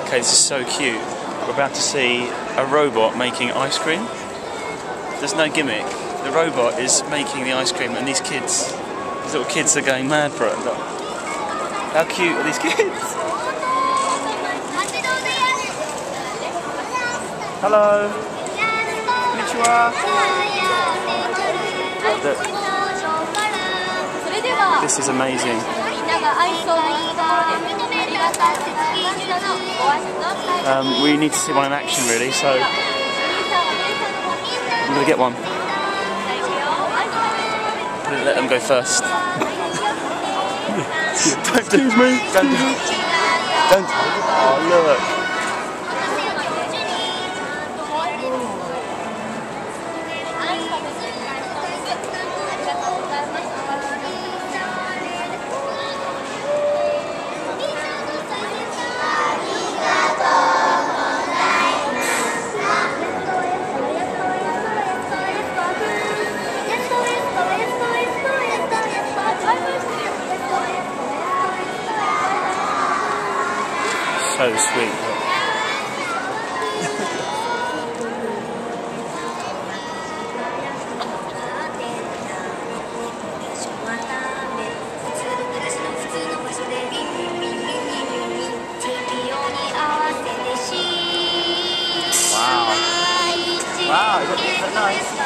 Okay, this is so cute. We're about to see a robot making ice cream. There's no gimmick. The robot is making the ice cream and these little kids are going mad for it. Look. How cute are these kids? Hello. Konnichiwa. This is amazing. We need to see one in action really, so I'm going to get one. Let them go first. Excuse me. Don't. Oh, look. So sweet. Wow. Wow, is that nice?